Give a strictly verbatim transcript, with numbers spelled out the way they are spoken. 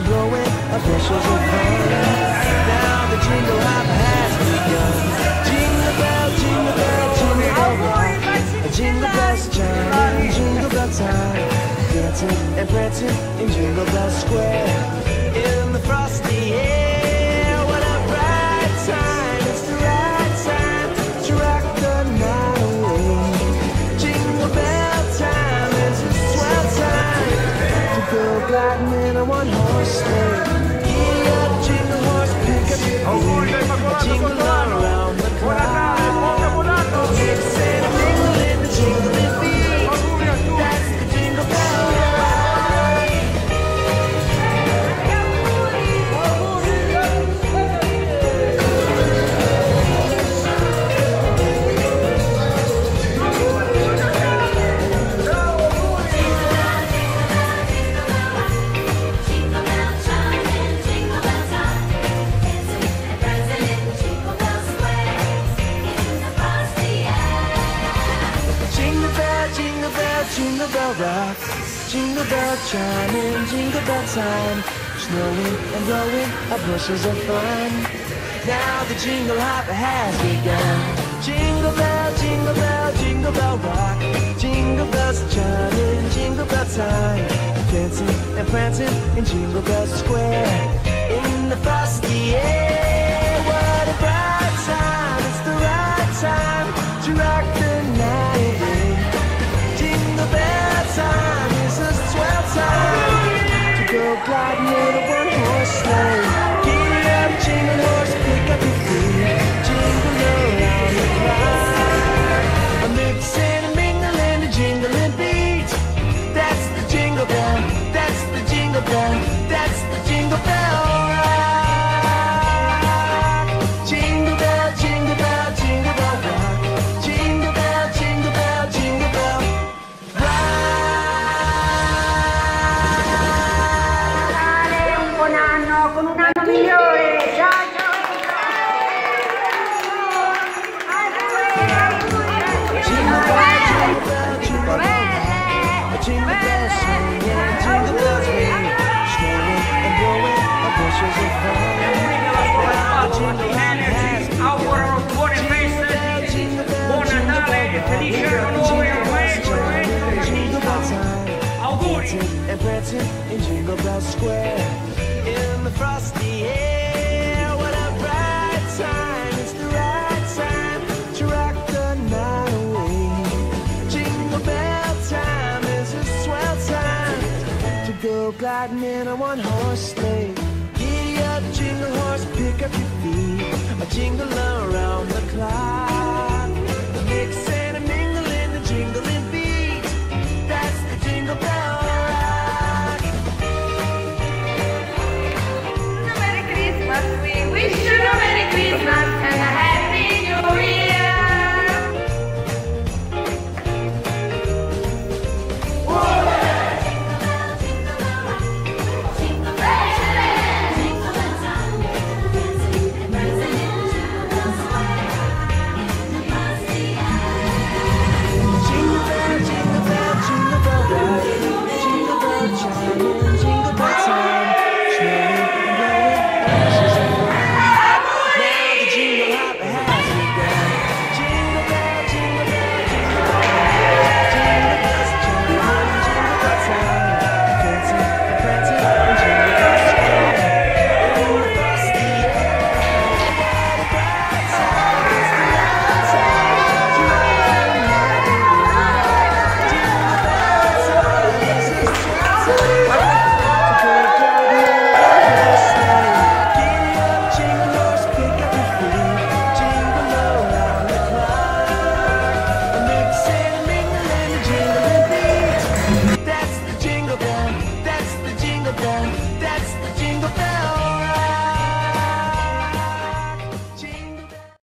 blowing a bushels of fun. Now the jingle hop has begun. Jingle bell, jingle bell, jingle bell rock. Jingle bells chime, jingle bell time. Dancing and prancing in Jingle Bell Square. In the frosty air, what a bright time. It's the right time to rock the night away. Jingle bell time is a swell time to go gliding in a one-horse sleigh. Giddy up, jingle horse, pick up your feet. Jingle all around the clock. Mix and a mingle in the jingling beat. That's the Jingle Bell Ride. Jingle bell rock, jingle bell chiming, jingle bell time. Snowing and blowing a bushels of fun. Now the jingle hop has begun. Jingle bell, jingle bell, jingle bell rock. Jingle bells chiming, jingle bell time. Dancing and prancing in Jingle Bell Square. In the frosty air, what a bright time. It's the right time to rock the night away. Jingle bell time is a swell time to go gliding in a one-horse sleigh. Giddy up, jingle horse, pick up your feet. Jingle around the clock. A mix and a mingle and a jingling beat. That's the jingle bell, that's the jingle bell, that's the Jingle Bell Rock. Jingle bell, jingle bell, jingle bell rock. Jingle bell, jingle bell, jingle bell. Con un anno migliore, ciao ciao! Jingle bell, jingle bell, jingle bell, jingle bells swing and jingle bells ring, snowing and blowing a bushels of fun. Augurano buone feste, buon Natale, felice anno nuovo e auguri! And prancing in Jingle Bell Square. In the frosty air, what a bright time. It's the right time to rock the night away. Jingle bell time is a swell time to go gliding in a one-horse sleigh. Giddy up, jingle horse, pick up your feet. A jingle around the clock. A mix and a mingle in the jingling beat. That's the Jingle Bell Rock. Merry Christmas, we wish you a Merry Christmas and a Happy New Year! Jingle bell, jingle bell, jingle bell rock. Jingle bell chiming, jingle bell time. Snowing and blowing ashes of fun. Now the jingle hop has begun. Jingle bell, jingle bell, jingle bell. Jingle bells chiming, jingle bell time. Dancing and prancing in Jingle Bell Square. In the frosty air, what a bright time. It's the right time to rock the night away. Jingle bell time is a swell time to go gliding in a one-horse sleigh. Giddy up, jingle horse, pick up your feet. Jingle around the clock. A mix and a mingle and a jingling beat. That's the Jingle Bell, that's the Jingle Bell, that's the Jingle Bell